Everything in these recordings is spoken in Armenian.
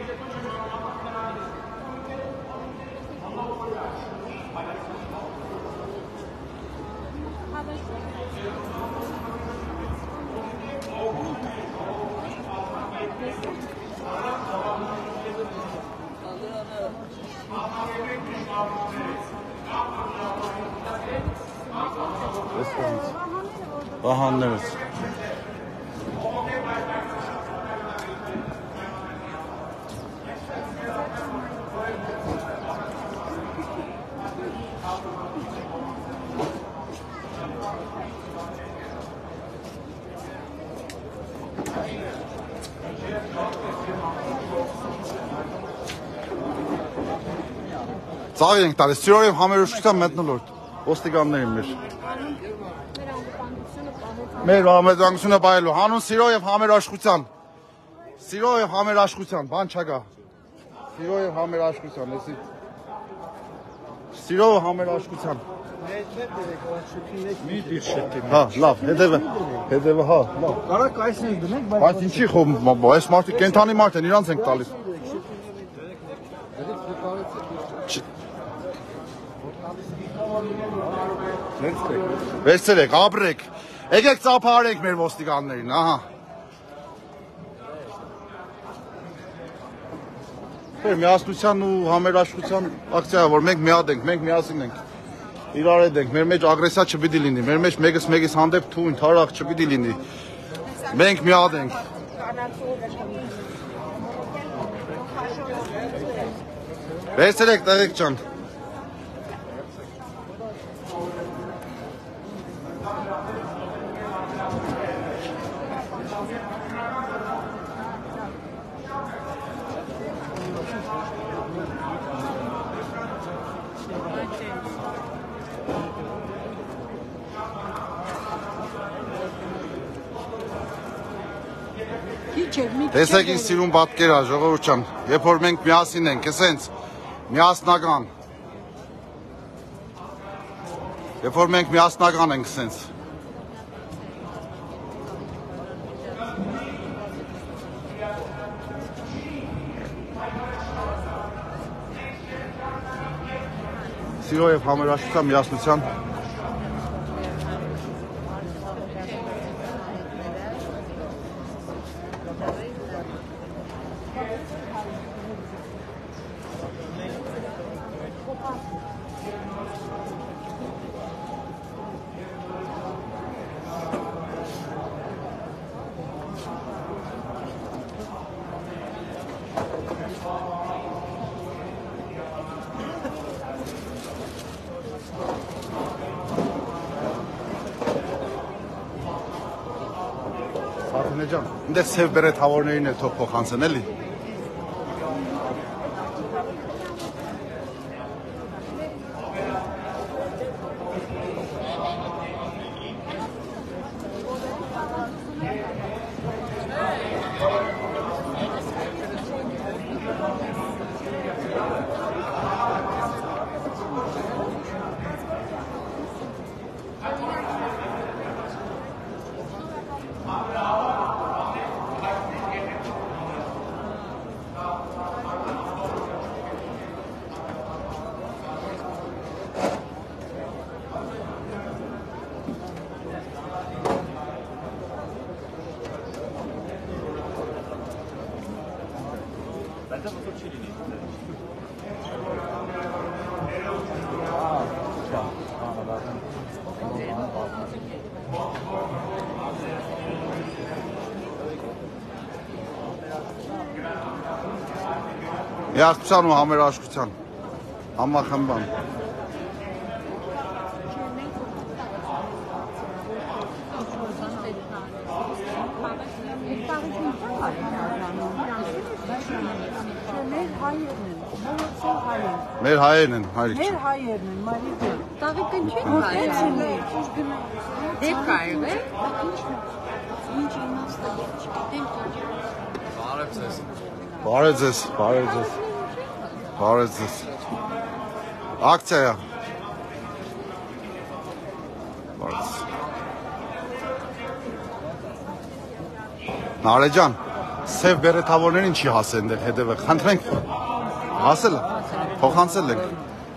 Bahanlarız. Ծաղ ենք տալիս, սիրով եմ համերուշկության մտնոլորտ, ոստիկաններին մեր։ Մեր համերուշկությունը բայելու, հանուն սիրով եմ համերաշխության, սիրով եմ համերաշխության, բան չակա, սիրով եմ համերաշխության, սիրով եմ համերաշխության։ Մի դիր շետիմ։ Հա, լավ, հետևը, հա, լավ։ Կարակ այսն ենք դնենք, բայց ինչի խոմ, այս մարդի կենթանի մարդ են, իրանց ենք տալիս։ Վերցրեք, ապրեք, եկեք ծափարեք մեր ոստիկաններին, ահա։ Միասնության ու համերաշխության ակցիա, որ մենք միատ ենք, մենք միասին ենք, իրար հետ ենք, մեր մեջ ագրեսիա չպիտի լինի, մեր մեջ մեկս մեկիս հանդեպ թույն, թարախ չպիտի լինի, մենք միատ ենք։ Վերցրեք, տեղեք ջան։ Տեսեք ինձ սիրուն պատկեր ա, ժողովուրդ ջան, երբ որ մենք միասին ենք, էսենց, միասնական, երբ որ մենք միասնական ենք, էսենց, սիրով և համերաշխության միասնության Ինձ սև բերետ հավորներին է թող փոխանցեն, էլի։ Միասնության ու համերաշխության համախմբան։ Մեր հայերն են, հայրիկ չեն։ Մեր հայերն են, մարիկ են։ Տաղիկն չեն հայերն են։ Դեպ կայվ է։ Ինչ իմաստը չգիտեմ ճաճ։ Բարև ձեզ։ Բարև ձեզ։ Ակցիա։ Բարև։ Նարեջան, Սև բերետավորներին չի հասել դեր հետևը։ Խնդրենք հասել է։ Փոխանցել ենք։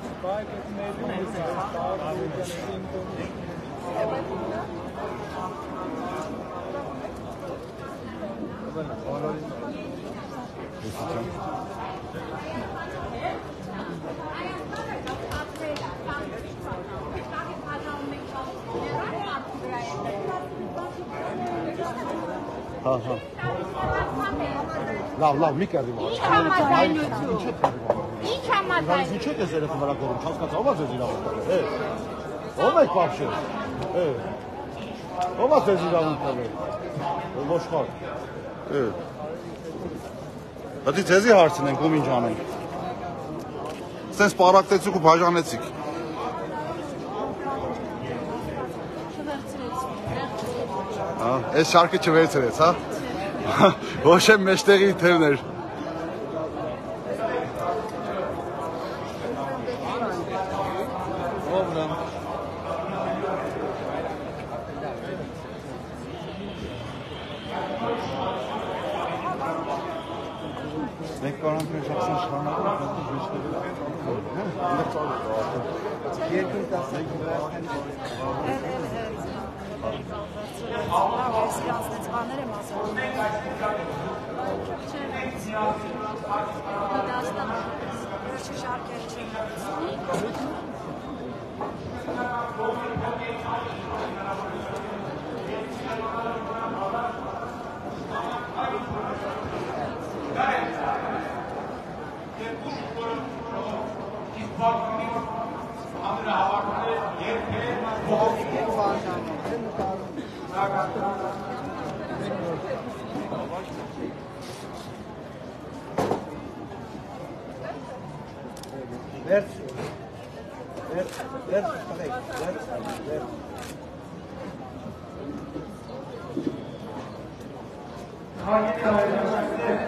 Հա։ Լավ, մի կերդի մա։ Ինչ համաձայնություն։ Ինչ համաձայնություն։ Ինչի՞ է ձեր հետ վրա կորում, հասկացա, ո՞վ է ձեզ իրավունք տալի։ Ո՞վ է բախշել։ Ո՞վ է ձեզ իրավունք տալի։ Ոչխար։ Դա ձեզի հարցնենք, ում ինչ անենք։ Սենց պարակտեցիք ու բաժանեցիք։ Այս շարքը չվերցրեց, հա։ Ոչ եմ մեջտեղի թևներ։ Մենք կարանք մեր շախսան շարունակենք Hayır,